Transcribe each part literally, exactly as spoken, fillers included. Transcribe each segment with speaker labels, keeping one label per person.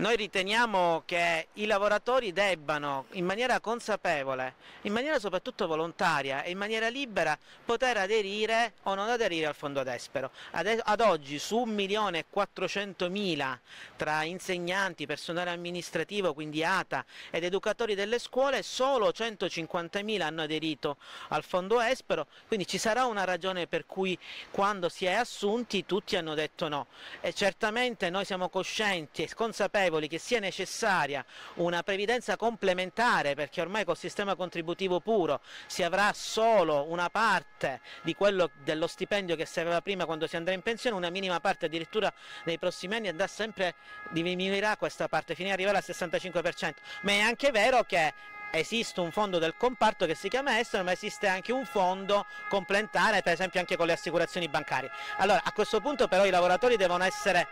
Speaker 1: Noi riteniamo che i lavoratori debbano, in maniera consapevole, in maniera soprattutto volontaria e in maniera libera, poter aderire o non aderire al fondo Despero. Ad, ad oggi su un milione e quattrocentomila tra insegnanti, personale amministrativo, quindi A T A ed educatori delle scuole, solo centocinquantamila hanno aderito al fondo Espero, quindi ci sarà una ragione per cui quando si è assunti tutti hanno detto no. E certamente noi siamo coscienti e consapevoli che sia necessaria una previdenza complementare, perché ormai col sistema contributivo puro si avrà solo una parte di quello dello stipendio che si aveva prima quando si andrà in pensione, una minima parte, addirittura nei prossimi anni andrà sempre, diminuirà questa parte, fino ad arrivare al sessantacinque per cento, ma è anche vero che esiste un fondo del comparto che si chiama Estero, ma esiste anche un fondo complementare, per esempio anche con le assicurazioni bancarie. Allora, a questo punto però i lavoratori devono essere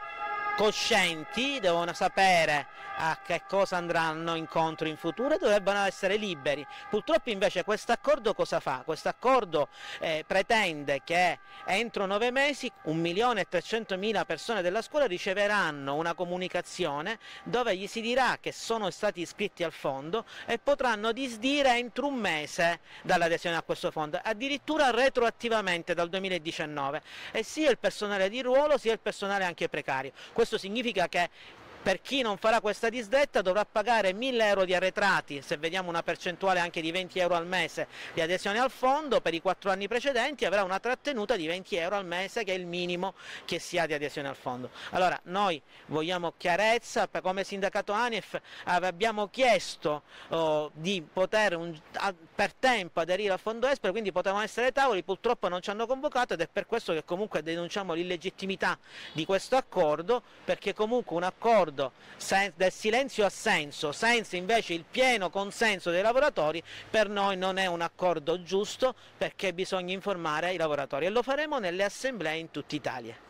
Speaker 1: coscienti, devono sapere a che cosa andranno incontro in futuro e dovrebbero essere liberi. Purtroppo invece questo accordo cosa fa? Questo accordo eh, pretende che entro nove mesi un milione e trecentomila persone della scuola riceveranno una comunicazione dove gli si dirà che sono stati iscritti al fondo e potranno disdire entro un mese dall'adesione a questo fondo, addirittura retroattivamente dal duemiladiciannove, e sia il personale di ruolo sia il personale anche precario. Questo significa che per chi non farà questa disdetta dovrà pagare mille euro di arretrati, se vediamo una percentuale anche di venti euro al mese di adesione al fondo, per i quattro anni precedenti avrà una trattenuta di venti euro al mese, che è il minimo che si ha di adesione al fondo. Allora noi vogliamo chiarezza, come sindacato ANIEF abbiamo chiesto oh, di poter un, a, per tempo aderire al fondo Espero, quindi potevano essere tavoli, purtroppo non ci hanno convocato ed è per questo che comunque denunciamo l'illegittimità di questo accordo, perché comunque un accordo del silenzio assenso senza invece il pieno consenso dei lavoratori per noi non è un accordo giusto, perché bisogna informare i lavoratori e lo faremo nelle assemblee in tutta Italia.